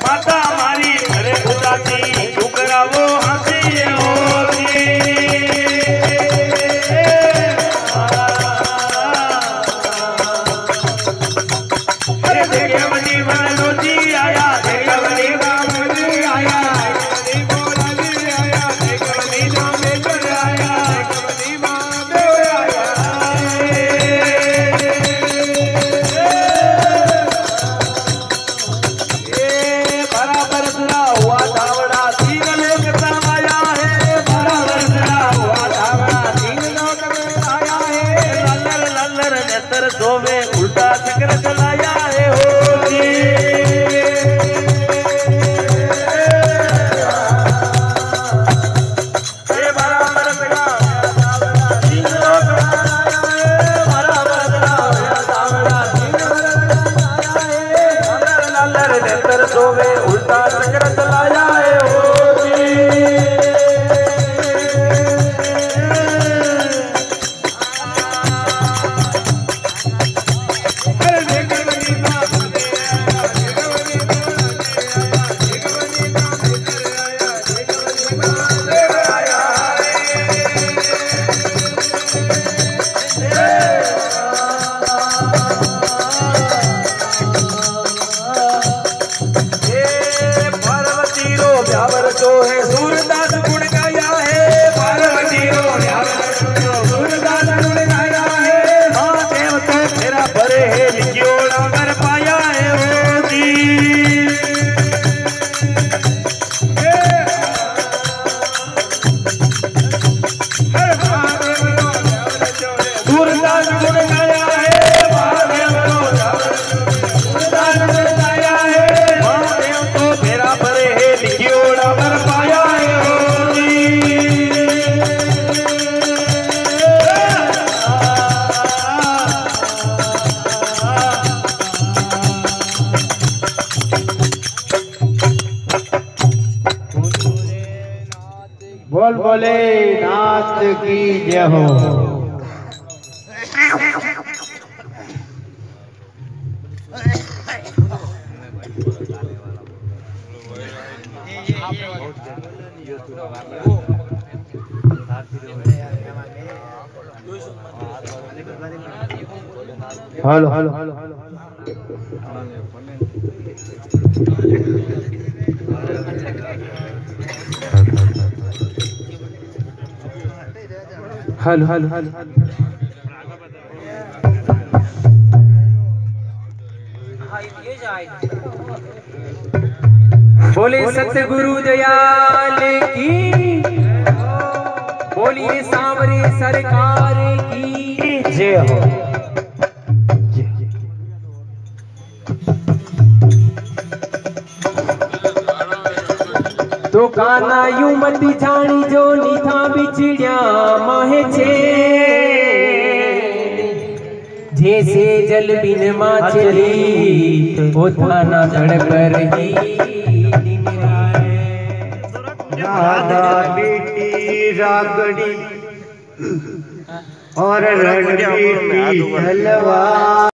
माता मारी घरे उदासी टुकड़ावो हंसी होती देवनी मनोजी आया देवनी बाबूजी आया देवनी आया देवनी नामेश्वर आया देवनी महादेव आया ये बराबर सुना हुआ धावड़ा तीन लोग आया है बराबर सुना हुआ धावड़ा तीन लोग में आया है लल्लर लल्लर नेत्र सोवे उल्टा चक्र चलाया है उल्टा चक्र चलाया है तो है सूरदास गुण गाया है पार्वती रो सूरदास गुण गाया है महादेव तो तेरा भरे है लिखियोड़ा कर पाया है होती सूरदास गुण गाया है महादेव तो सूरदास गुण गाया है महादेव तो तेरा भरे है लिखियोड़ा बोल बोले नाथ की जय हो। Hello hello hello hello hello hello बोले सतगुरु दयाल की बोलिए सांवरे सरकार की जय हो। तो काना यूं मत जानी जो नीथा बिछड़िया माहे छे जैसे जल बिन माछली ओ थाना तड़प रही राधा बेटी रागड़ी और रणबीर की तलवार।